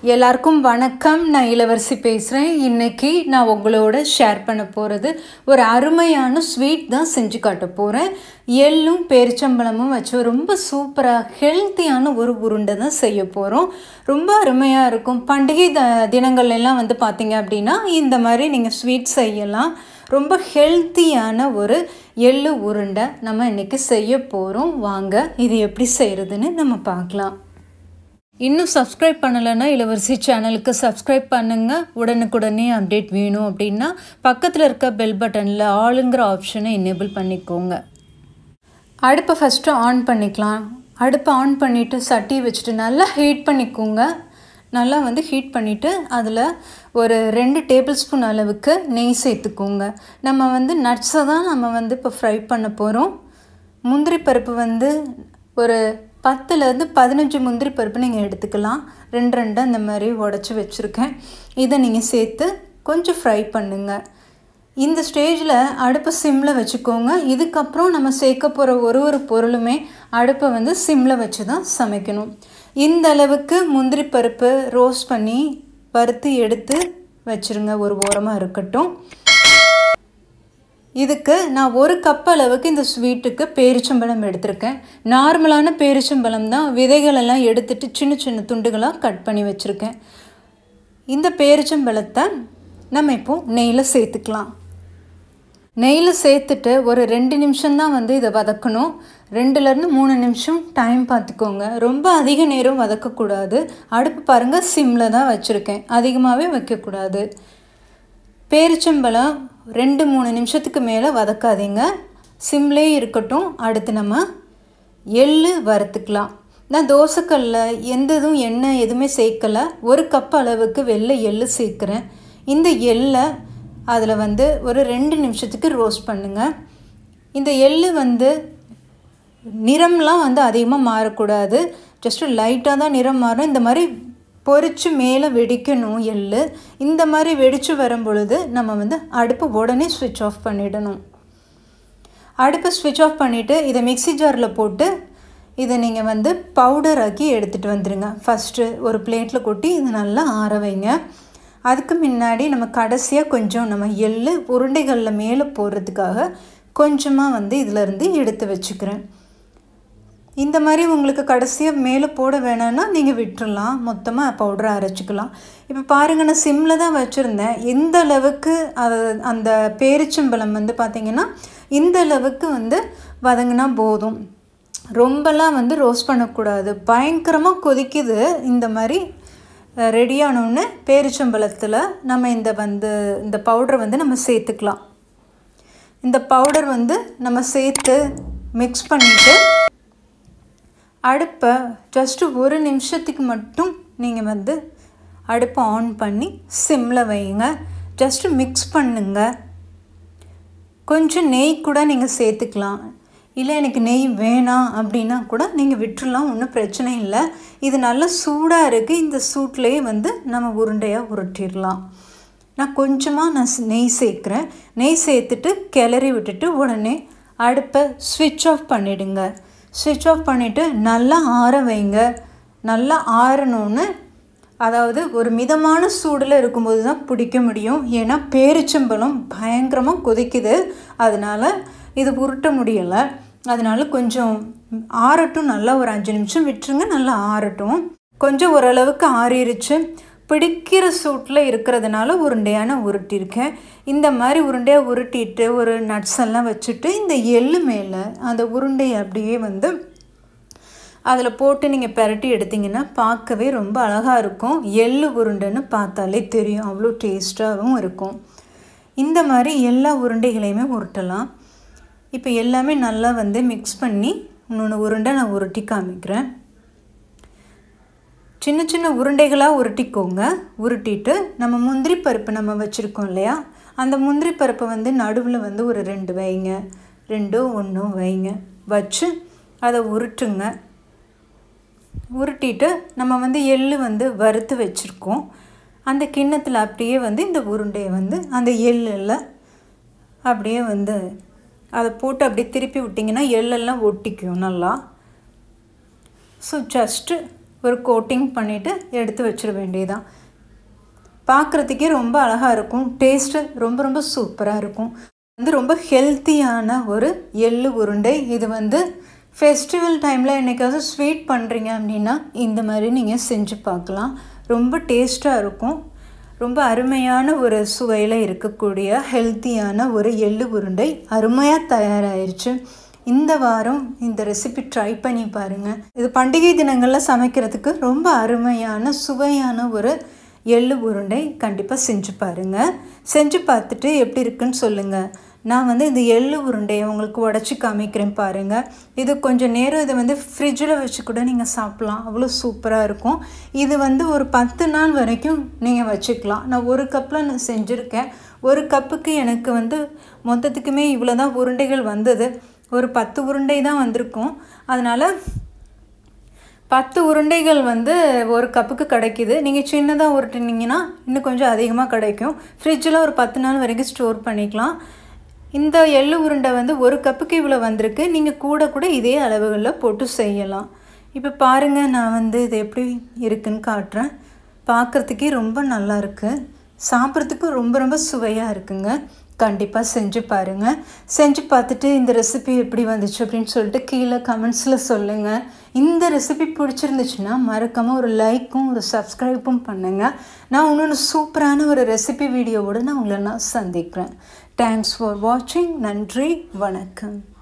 எல்லாருக்கும் வணக்கம். நான் இளவரசி பேசுகிறேன். இன்றைக்கி நான் உங்களோட ஷேர் பண்ண போகிறது ஒரு அருமையான ஸ்வீட் தான் செஞ்சு காட்ட போகிறேன். எள்ளும் பேரிச்சம்பழமும் வச்சு ரொம்ப சூப்பராக ஹெல்த்தியான ஒரு உருண்டை தான் செய்ய போகிறோம். ரொம்ப அருமையாக இருக்கும். பண்டிகை தினங்கள்லாம் வந்து பார்த்திங்க அப்படின்னா இந்த மாதிரி நீங்கள் ஸ்வீட் செய்யலாம். ரொம்ப ஹெல்த்தியான ஒரு எள்ளு உருண்டை நம்ம இன்றைக்கி செய்ய போகிறோம். வாங்க இது எப்படி செய்கிறதுன்னு நம்ம பார்க்கலாம். இன்னும் சப்ஸ்கிரைப் பண்ணலைன்னா இளவரசி சேனலுக்கு சப்ஸ்கிரைப் பண்ணுங்கள். உடனுக்குடனே அப்டேட் வேணும் அப்படின்னா பக்கத்தில் இருக்க பெல் பட்டனில் ஆளுங்கிற ஆப்ஷனை எனேபிள் பண்ணிக்கோங்க. அடுப்பை ஃபஸ்ட்டு ஆன் பண்ணிக்கலாம். அடுப்பை ஆன் பண்ணிவிட்டு சட்டி வச்சுட்டு நல்லா ஹீட் பண்ணிக்கோங்க. நல்லா வந்து ஹீட் பண்ணிவிட்டு அதில் ஒரு 2 டேபிள் ஸ்பூன் அளவுக்கு நெய் சேர்த்துக்கோங்க. நம்ம வந்து நட்ஸை தான் நம்ம வந்து இப்போ ஃப்ரை பண்ண போகிறோம். முந்திரி பருப்பு வந்து ஒரு 10லேருந்து 15 முந்திரி பருப்பு நீங்கள் எடுத்துக்கலாம். 2 அந்த மாதிரி உடச்சி வச்சுருக்கேன். இதை நீங்கள் சேர்த்து கொஞ்சம் ஃப்ரை பண்ணுங்கள். இந்த ஸ்டேஜில் அடுப்பை சிம்மில் வச்சுக்கோங்க. இதுக்கப்புறம் நம்ம சேர்க்க போகிற ஒரு பொருளுமே அடுப்பை வந்து சிம்மில் வச்சு தான் சமைக்கணும். இந்த அளவுக்கு முந்திரி பருப்பு ரோஸ்ட் பண்ணி வறுத்து எடுத்து வச்சுருங்க. ஒரு ஓரமாக இருக்கட்டும். இதுக்கு நான் 1 கப் அளவுக்கு இந்த ஸ்வீட்டுக்கு பேரிச்சம்பழம் எடுத்திருக்கேன். நார்மலான பேரிச்சம்பழம் தான். விதைகளெல்லாம் எடுத்துட்டு சின்ன சின்ன துண்டுகளாக கட் பண்ணி வச்சுருக்கேன். இந்த பேரிச்சம்பழத்தை நம்ம இப்போது நெய்யில் சேர்த்துக்கலாம். நெய்யில் சேர்த்துட்டு ஒரு 2 நிமிஷம் தான் வந்து இதை வதக்கணும். 2லேருந்து 3 நிமிஷம் டைம் பார்த்துக்கோங்க. ரொம்ப அதிக நேரம் வதக்கக்கூடாது. அடுப்பு பாருங்கள், சிம்மில் தான் வச்சுருக்கேன். அதிகமாகவே வைக்கக்கூடாது. பேரிச்சம்பழம் 2-3 நிமிஷத்துக்கு மேலே வதக்காதீங்க. சிம்லே இருக்கட்டும். அடுத்து நம்ம எள்ளு வறுத்துக்கலாம். நான் தோசைக்கல்லில் எந்ததும் எண்ணெய் எதுவுமே சேர்க்கலை. 1 கப் அளவுக்கு வெள்ளை எள்ளு சேர்க்குறேன். இந்த எள்ளை அதில் வந்து ஒரு 2 நிமிஷத்துக்கு ரோஸ்ட் பண்ணுங்கள். இந்த எள்ளு வந்து நிறம்லாம் வந்து அதிகமாக மாறக்கூடாது. ஜஸ்ட்டு லைட்டாக தான் நிறம் மாறும். இந்த மாதிரி பொரித்து மேலே வெடிக்கணும் எள்ளு. இந்த மாதிரி வெடித்து வரும் பொழுது நம்ம வந்து அடுப்பு உடனே ஸ்விட்ச் ஆஃப் பண்ணிடணும். அடுப்பை ஸ்விட்ச் ஆஃப் பண்ணிவிட்டு இதை மிக்ஸி ஜாரில் போட்டு இதை நீங்கள் வந்து பவுடர் ஆக்கி எடுத்துகிட்டு வந்துடுங்க. ஃபஸ்ட்டு ஒரு பிளேட்டில் கொட்டி இது நல்லா ஆற வைங்க. அதுக்கு முன்னாடி நம்ம கடைசியாக கொஞ்சம் நம்ம எள்ளு உருண்டைகளில் மேலே போடுறதுக்காக கொஞ்சமாக வந்து இதிலேருந்து எடுத்து வச்சுக்கிறேன். இந்த மாதிரி உங்களுக்கு கடைசியாக மேலே போட வேணான்னா நீங்கள் விட்டுறலாம். மொத்தமாக பவுடரை அரைச்சிக்கலாம். இப்போ பாருங்கள், நான் சிம்மில் தான் வச்சுருந்தேன். இந்த அளவுக்கு அந்த பேரிச்சம்பழம் வந்து பார்த்திங்கன்னா இந்த அளவுக்கு வந்து வதங்கினா போதும். ரொம்பலாம் வந்து ரோஸ்ட் பண்ணக்கூடாது. பயங்கரமாக கொதிக்குது. இந்த மாதிரி ரெடியானோன்னு பேரிச்சம்பழத்தில் நம்ம இந்த பவுடரை வந்து நம்ம சேர்த்துக்கலாம். இந்த பவுடர் வந்து நம்ம சேர்த்து மிக்ஸ் பண்ணிவிட்டு அடுப்பை ஜஸ்ட்டு 1 நிமிஷத்துக்கு மட்டும் நீங்கள் வந்து அடுப்பை ஆன் பண்ணி சிம்மில் வைங்க. ஜஸ்ட்டு மிக்ஸ் பண்ணுங்க. கொஞ்சம் நெய் கூட நீங்கள் சேர்த்துக்கலாம். இல்லை எனக்கு நெய் வேணாம் அப்படின்னா கூட நீங்கள் விட்டுறலாம். ஒன்றும் பிரச்சனை இல்லை. இது நல்லா சூடாக இருக்குது. இந்த சூட்லேயே வந்து நம்ம உருண்டையாக உருட்டிடலாம். நான் கொஞ்சமாக நெய் சேர்க்குறேன். நெய் சேர்த்துட்டு கிளறி விட்டுட்டு உடனே அடுப்பை ஸ்விட்ச் ஆஃப் பண்ணிவிடுங்க. ஸ்விட்ச் ஆஃப் பண்ணிவிட்டு நல்லா ஆற வைங்க. நல்லா ஆறணுன்னு, அதாவது ஒரு மிதமான சூடில் இருக்கும்போது தான் பிடிக்க முடியும். ஏன்னா பேரிச்சம்பழம் பயங்கரமாக கொதிக்குது. அதனால் இது உருட்ட முடியலை. அதனால் கொஞ்சம் ஆறட்டும். நல்லா ஒரு 5 நிமிஷம் விட்டுருங்க. நல்லா ஆறட்டும். கொஞ்சம் ஓரளவுக்கு ஆறிடுச்சு. பிடிக்கிற சூட்டில் இருக்கிறதுனால உருண்டையான உருட்டியிருக்கேன். இந்த மாதிரி உருண்டையாக உருட்டிட்டு ஒரு நட்ஸ் எல்லாம் வச்சுட்டு இந்த எள்ளு மேலே அந்த உருண்டையை அப்படியே வந்து அதில் போட்டு நீங்கள் பெரட்டி எடுத்திங்கன்னா பார்க்கவே ரொம்ப அழகாக இருக்கும். எள்ளு உருண்டைன்னு பார்த்தாலே தெரியும். அவ்வளோ டேஸ்ட்டாகவும் இருக்கும். இந்த மாதிரி எல்லா உருண்டைகளையுமே உருட்டலாம். இப்போ எல்லாமே நல்லா வந்து மிக்ஸ் பண்ணி இன்னொன்று உருண்டை நான் உருட்டி காமிக்கிறேன். சின்ன சின்ன உருண்டைகளாக உருட்டிக்கோங்க. உருட்டிட்டு நம்ம முந்திரி பருப்பு நம்ம வச்சுருக்கோம் இல்லையா, அந்த முந்திரி பருப்பை வந்து நடுவில் வந்து ஒரு 2 வைங்க. 2 1 வைங்க. வச்சு அதை உருட்டுங்க. உருட்டிட்டு நம்ம வந்து எள்ளு வந்து வறுத்து வச்சுருக்கோம். அந்த கிண்ணத்தில் அப்படியே வந்து இந்த உருண்டையை வந்து அந்த எள்ளில் அப்படியே வந்து அதை போட்டு அப்படியே திருப்பி விட்டிங்கன்னா எள்ளெல்லாம் ஒட்டிக்கும் நல்லா. ஸோ ஜஸ்ட்டு ஒரு கோட்டிங் பண்ணிவிட்டு எடுத்து வச்சிட வேண்டியதான். பார்க்குறதுக்கே ரொம்ப அழகாக இருக்கும். டேஸ்ட்டு ரொம்ப ரொம்ப சூப்பராக இருக்கும். ரொம்ப ஹெல்த்தியான ஒரு எள்ளு உருண்டை. இது ஃபெஸ்டிவல் டைமில் என்றைக்காவது ஸ்வீட் பண்ணுறீங்க அப்படின்னா இந்த மாதிரி நீங்கள் செஞ்சு பார்க்கலாம். ரொம்ப டேஸ்ட்டாக இருக்கும். ரொம்ப அருமையான ஒரு சுவையில் இருக்கக்கூடிய ஹெல்த்தியான ஒரு எள்ளு உருண்டை அருமையாக தயாராகிருச்சு. இந்த வாரம் இந்த ரெசிபி ட்ரை பண்ணி பாருங்கள். இது பண்டிகை தினங்களில் சமைக்கிறதுக்கு ரொம்ப அருமையான சுவையான ஒரு எள்ளு உருண்டை. கண்டிப்பாக செஞ்சு பாருங்கள். செஞ்சு பார்த்துட்டு எப்படி இருக்குன்னு சொல்லுங்கள். நான் இந்த எள்ளு உருண்டையை உங்களுக்கு உடச்சி காமிக்கிறேன் பாருங்கள். இது கொஞ்சம் நேரம் இதை ஃப்ரிட்ஜில் வச்சு கூட நீங்கள் சாப்பிட்லாம். அவ்வளோ சூப்பராக இருக்கும். இது ஒரு 10 நாள் வரைக்கும் நீங்கள் வச்சுக்கலாம். நான் ஒரு கப்பில் நான் செஞ்சுருக்கேன். ஒரு கப்புக்கு எனக்கு மொத்தத்துக்குமே இவ்வளோ தான் உருண்டைகள் வந்தது. ஒரு 10 உருண்டை தான் வந்திருக்கும். அதனால் 10 உருண்டைகள் ஒரு கப்புக்கு கிடைக்கிது. நீங்கள் சின்னதாக உருட்டினீங்கன்னா இன்னும் கொஞ்சம் அதிகமாக கிடைக்கும். ஃப்ரிட்ஜில் ஒரு 10 நாள் வரைக்கும் ஸ்டோர் பண்ணிக்கலாம். இந்த எள்ளு உருண்டை ஒரு கப்புக்கு இவ்வளோ வந்திருக்கு. நீங்கள் கூட இதே அளவுகளில் போட்டு செய்யலாம். இப்போ பாருங்கள், நான் இது எப்படி இருக்குன்னு காட்டுறேன். பார்க்குறதுக்கே ரொம்ப நல்லா இருக்குது. சாப்பிட்றதுக்கும் ரொம்ப ரொம்ப சுவையாக இருக்குங்க. கண்டிப்பாக செஞ்சு பாருங்கள். செஞ்சு பார்த்துட்டு இந்த ரெசிபி எப்படி வந்துச்சு அப்படின்னு சொல்லிட்டு கீழே கமெண்ட்ஸில் சொல்லுங்கள். இந்த ரெசிபி பிடிச்சிருந்துச்சுன்னா மறக்காமல் ஒரு லைக்கும் ஒரு சப்ஸ்கிரைப்பும் பண்ணுங்கள். நான் இன்னொன்று சூப்பரான ஒரு ரெசிபி வீடியோவோடு நான் உங்களை சந்திக்கிறேன். தேங்க்ஸ் ஃபார் வாட்சிங். நன்றி, வணக்கம்.